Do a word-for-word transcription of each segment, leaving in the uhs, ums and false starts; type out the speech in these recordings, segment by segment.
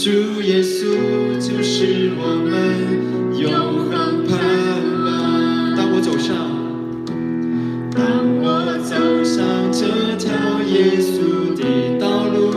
主耶稣就是我们永恒盼望。当我走上，当我走上这条耶稣的道路，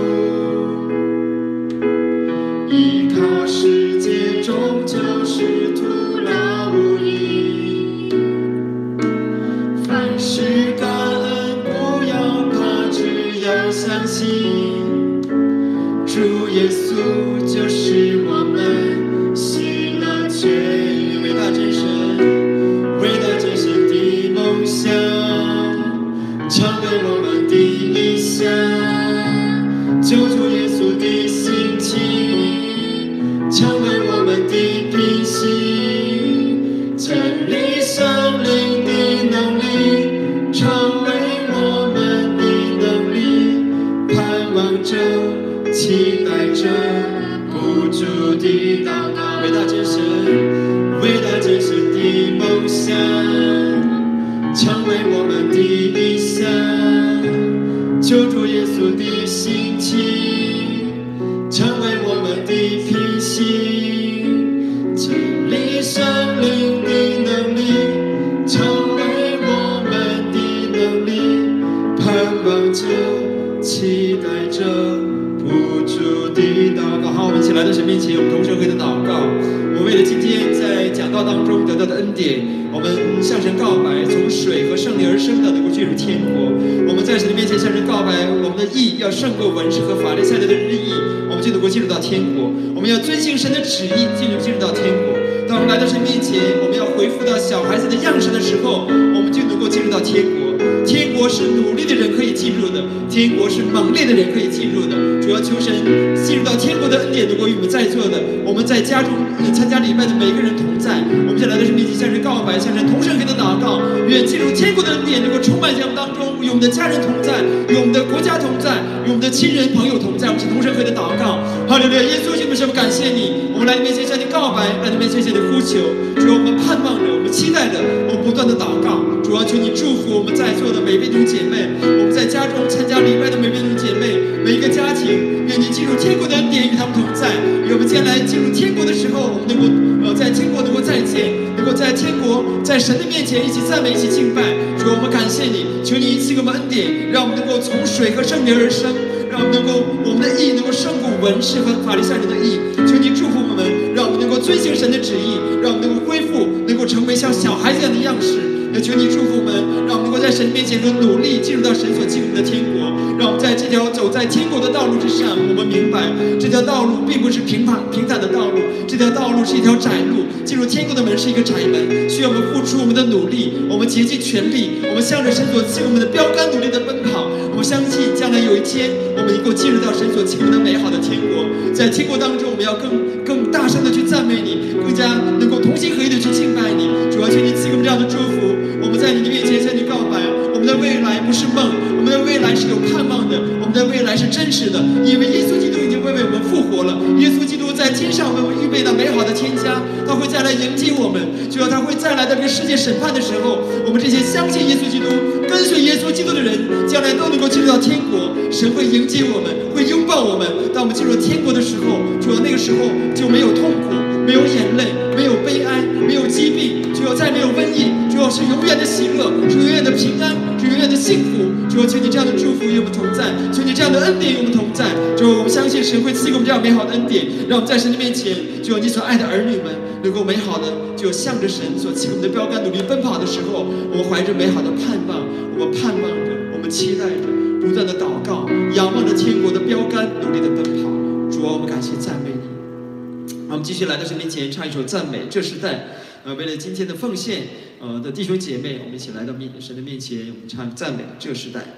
依靠世界终究是徒劳无益。凡事感恩，不要怕，只要相信。主耶稣就是我们喜乐泉源，伟大真神，伟大真神的梦想，成为我们的理想。救主耶稣的心情，成为我们的品行。真理生灵的能力，成为我们的能力。盼望着，期待着，不住地祷告。伟大真神，伟大真神的梦想，成为我们的理想。救主耶稣的心情，成为我们的品行。真理生灵的能力，成为我们的能力。盼望着，期待着，不住地祷告。好，我们一起来到神面前，我们同声合的祷告。我为了今天在讲道当中得到的恩典，我们向神告白，从水和圣灵而生的能够进入天国。我们在神的面前向神告白，我们的义要胜过文士和法利赛人的日益，我们就能够进入到天国。我们要遵行神的旨意，进入进入到天国。当我们来到神面前，我们要恢复到小孩子的样式的时候，我们就能够进入到天国。天国是努力的人可以进入的，天国是猛烈的人可以进入的。主要求神进入到天国的恩典能够与我们在座的，我们在家中参加礼拜的每个人同在。我们就来到神面前向神告白，向神同声给的祷告，愿进入天国的恩典能够充满在我们当中，与我们的家人同在，与我们的国家同在，与我们的亲人朋友同在。我们是同声给的祷告。哈利路亚！耶稣基督，我们感谢你，我们来你面前向你告白，来你面前向你呼求。主，我们盼望着，我们期待着，我们不断的祷告。主要求你祝福我们在座的每位弟兄姐妹，我们在家中参加礼拜的每位弟兄姐妹，每一个家庭，愿你进入天国的恩典与他们同在。愿我们将来进入天国的时候，我们能够呃在天国能够再见，能够在天国在神的面前一起赞美，一起敬拜。主，我们感谢你，求你赐给我们恩典，让我们能够从水和圣灵而生，让我们能够我们的义能够胜过文士和法利赛人的义。求你祝福我们，让我们能够遵行神的旨意，让我们能够恢复，能够成为像小孩子一样的样式。也求你祝福我们，让我们能够在神面前和努力进入到神所进入的天国。让我们在这条走在天国的道路之上，我们明白这条道路并不是平坦平坦的道路，这条道路是一条窄路。进入天国的门是一个窄门，需要我们付出我们的努力，我们竭尽全力，我们向着神所赐我们的标杆努力的奔跑。我们相信将来有一天，我们能够进入到神所赐我们的美好的天国。在天国当中，我们要更更大声的去赞美你，更加能够同心合意的去敬拜你。主要求你赐给我们这样的祝福。我们在你的面前向你告白，我们的未来不是梦，我们的未来是有盼望的，我们的未来是真实的，因为耶稣基督已经为为我们复活了。耶稣基督在天上为我们预备了美好的天家，他会再来迎接我们。只要他会再来到这个世界审判的时候，我们这些相信耶稣基督、跟随耶稣基督的人，将来都能够进入到天国。神会迎接我们，会拥抱我们。当我们进入天国的时候，主要那个时候就没有痛苦，没有眼泪，没有悲哀，没有疾病，主要再没有瘟疫，主要是永远的喜乐，是永远的平安，是永远的幸福。主要求你这样的祝福与我们同在，求你这样的恩典与我们同在。主，我们相信神会赐给我们这样美好的恩典，让我们在神的面前，只有你所爱的儿女们能够美好的，就向着神所赐给我们的标杆努力奔跑的时候，我们怀着美好的盼望，我们盼望着，我们期待着，不断的祷告，仰望着天国的标杆努力的奔跑。主啊，我们感谢赞美你。我们继续来到神面前唱一首赞美这时代。呃，为了今天的奉献，呃的弟兄姐妹，我们一起来到面神的面前，我们唱赞美这时代。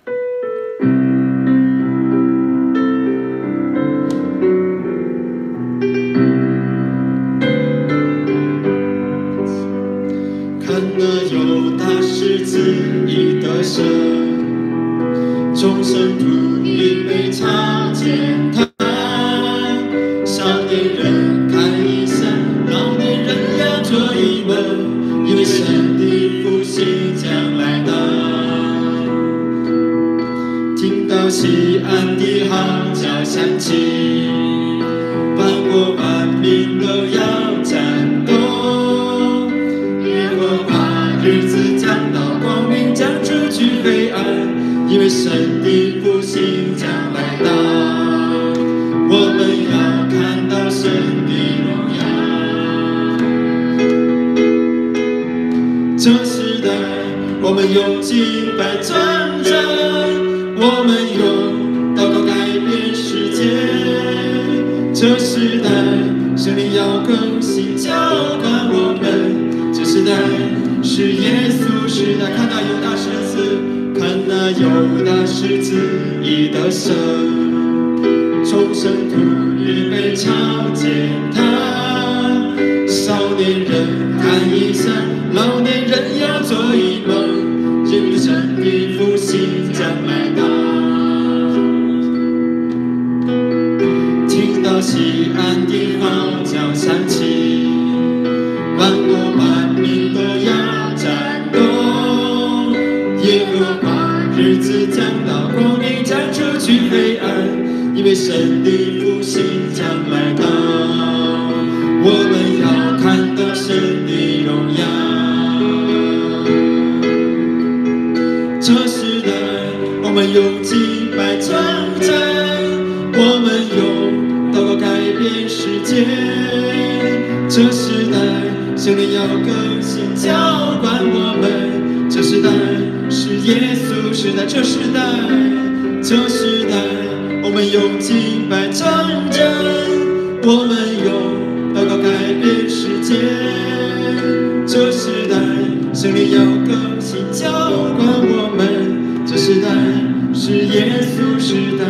看那犹大狮子已得胜，众生徒已被查检他。少年人看一下，老年人要做一问，因为神的复兴将来到。听到西安的号角响起， 神的复兴将来到，我们要看到神的荣耀。这时代，我们用敬拜战争，我们用祷告改变世界。这时代，圣灵要更新浇灌我们。这时代是耶稣时代，看那犹大狮子，看那犹大狮子已得胜，众生徒预备朝见他。少年人谈一生，老年人要做一梦，人生的复兴将来到。听到西安的号角响起，万国万民都要战斗。耶和华日子将到，光明将出去黑暗，因为神的复兴将来到。我们要看到神的荣耀。这时代，我们用敬拜战争，我们用祷告改变世界。这时代，圣灵要更新浇灌我们。这时代是耶稣时代，这时代，这时代，我们用敬拜战争，我们用祷告改变世界。这时代，圣灵要更新浇灌我们。这时代是耶稣时代，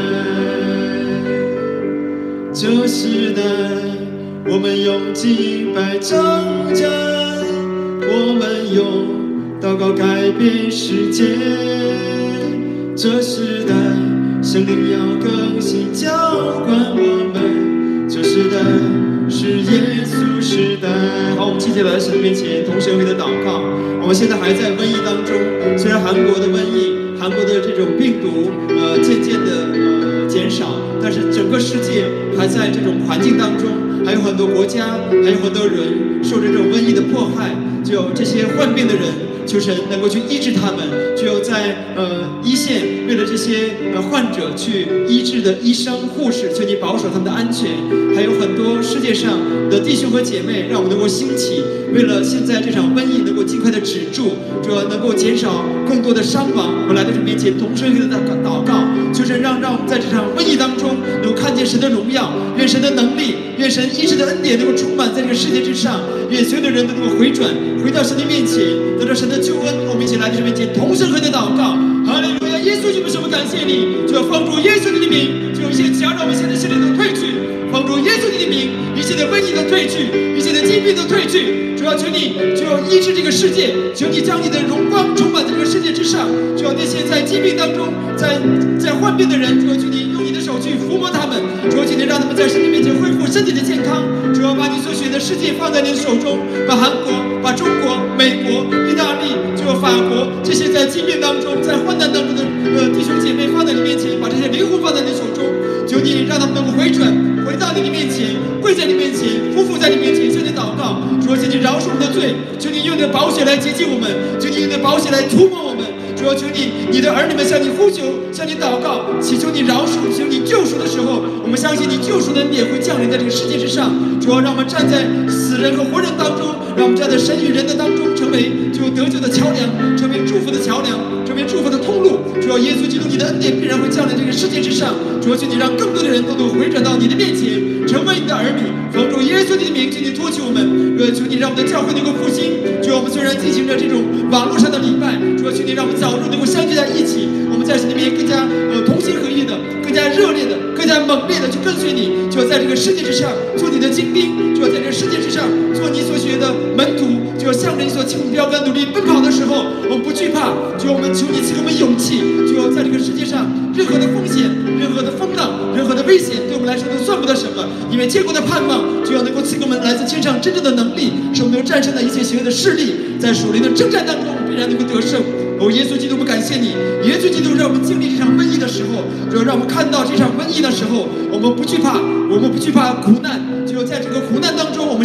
这时代，我们用敬拜战争，我们用祷告改变世界。这时代，圣灵要更新浇灌我们。这时代是耶稣时代。好，我们接下来在神面前同神会的祷告。我们现在还在瘟疫当中，虽然韩国的瘟疫，韩国的这种病毒，呃，渐渐的呃减少，但是整个世界还在这种环境当中，还有很多国家，还有很多人受着这种瘟疫的迫害。只有这些患病的人，求神能够去医治他们。只有在呃一线为了这些呃患者去医治的医生、护士，求你保守他们的安全。还有很多世界上的弟兄和姐妹，让我们能够兴起，为了现在这场瘟疫能够尽快的止住，主要能够减少更多的伤亡。我们来到这面前，同声一个的祷告，就是让让我们在这场瘟疫当中能够看见神的荣耀，愿神的能力，愿神医治的恩典能够充满在这个世界之上，愿所有的人都能够回转，回到神的面前，得到神的救恩。我们一起来到这面前，同声和的祷告。哈利路亚！耶稣，我们感谢你，就要放逐耶稣的名，就有一切搅扰我们现在心里都退去，放逐耶稣的名，一切的瘟疫都退去，一切的疾病都退去。主要求你，就要医治这个世界，求你将你的荣光充满在这个世界之上。就要那些在疾病当中，在在患病的人，主要求你用你的手去抚摸他们，主要求你让他们在神的面前恢复身体的健康。主要把你所选的世界放在你的手中，把韩国、把中国、美国、意大利，就法国这些在疾病当中、在患难当中的呃弟兄姐妹放在你面前，把这些灵魂放在你手中。求你让他们能够回转，回到你的面前，跪在你面前，匍匐在你面前，向你祷告。主啊，求你饶恕我们的罪，求你用你的宝血来洁净我们，求你用你的宝血来涂抹我们。主啊，求你，你的儿女们向你呼求，向你祷告，祈求你饶恕，求你救赎的时候，我们相信你救赎的恩典会降临在这个世界之上。主啊，让我们站在死人和活人当中，让我们站在神与人的当中，成为就得救的桥梁，成为祝福的桥梁，成为祝福的通路。主啊，耶稣基督，你的恩典必然会降临这个世界之上。主啊，求你让更多的人都能回转到你的面前，成为你的儿女。奉主耶稣的名，求你托起我们，呃，求你让我们的教会能够复兴。主啊，我们虽然进行着这种网络上的礼拜，主啊，求你让我们早日能够相聚在一起。我们在神里面更加呃同心合一的，更加热烈的，更加猛烈的去跟随你。就要在这个世界之上做你的精兵，就要在这个世界之上做你所学的门徒，就要向着你所起目标杆努力奔跑的时候，我们不惧怕。就我们求你赐给我们勇气，就要在这个世界上任何的风险、任何的风浪、任何的危险，对我们来说都算不得什么。因为天国的盼望，就要能够赐给我们来自天上真正的能力，使我们能战胜了一切邪恶的势力，在属灵的征战当中必然能够得胜。哦，耶稣基督，我们感谢你，耶稣基督让我们经历这场瘟疫的时候，就让我们看到这场瘟疫的时候，我们不惧怕，我们不惧怕苦难，就在这个苦难当中，我们相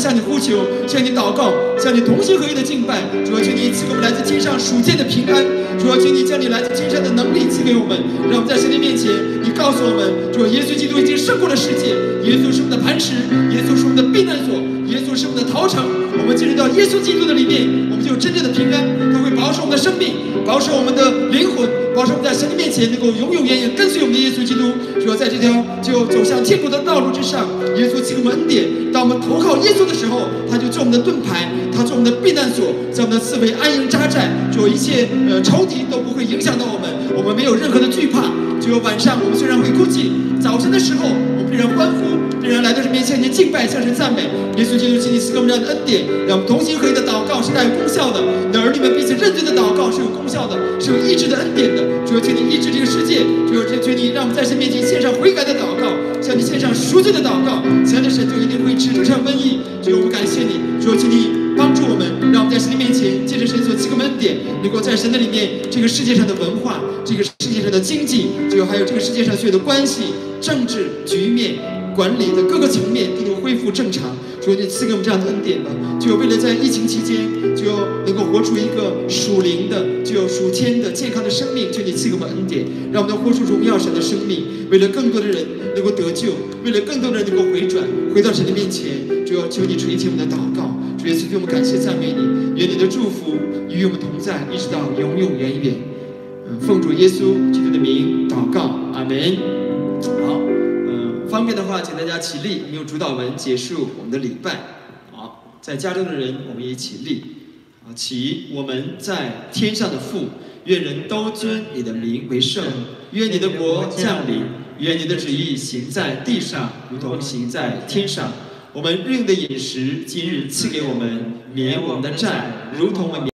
向你呼求，向你祷告，向你同心合一的敬拜。主啊，求你赐给我们来自天上属天的平安。主啊，求你将你来自天上的能力赐给我们，让我们在神的面前，你告诉我们，主啊，耶稣基督已经胜过了世界，耶稣是我们的磐石，耶稣是我们的避难所，耶稣是我们的逃城。我们进入到耶稣基督的里面，我们就有真正的平安。他会保守我们的生命，保守我们的灵魂，保守我们在神的面前能够永永远远跟随我们的耶稣基督。主要在这条就走向天国的道路之上，耶稣赐给我们恩典。当我们投靠耶稣的时候，他就做我们的盾牌，他做我们的避难所，在我们的四围安营扎寨。就一切呃仇敌都不会影响到我们，我们没有任何的惧怕。就晚上我们虽然会哭泣，早晨的时候我们必然欢呼，必然来到神面前向敬拜，向神赞美。耶稣基督，请你赐给我们这样的恩典，让我们同心合一的祷告是带有功效的。你的儿女们彼此认罪的祷告是有功效的，是有医治的恩典的。主要请你医治这个世界，主要求你让我们在神面前献上悔改的祷告，向你献上赎罪的祷告，这样的神就一定会止住这场瘟疫。主要我们感谢你，主要请你帮助我们，让我们在神的面前，借着神所赐给我们恩典，能够在神的里面，这个世界上的文化，这个世界上的经济，就还有这个世界上所有的关系、政治局面、管理的各个层面都能恢复正常。主，你赐给我们这样的恩典吧，就为了在疫情期间，就能够活出一个属灵的、就有属天的、健康的生命。求你赐给我们恩典，让我们能活出荣耀神的生命。为了更多的人能够得救，为了更多的人能够回转，回到神的面前，主要求你垂听我们的祷告。主耶稣，对我们感谢赞美你，愿你的祝福与我们同在，一直到永永远远。嗯，奉主耶稣基督的名祷告，阿门。好。方便的话，请大家起立，我们用主祷文结束我们的礼拜。好，在家中的人，我们也起立。啊，起！我们在天上的父，愿人都尊你的名为圣，愿你的国降临，愿你的旨意行在地上，如同行在天上。我们日用的饮食，今日赐给我们，免我们的债，如同我们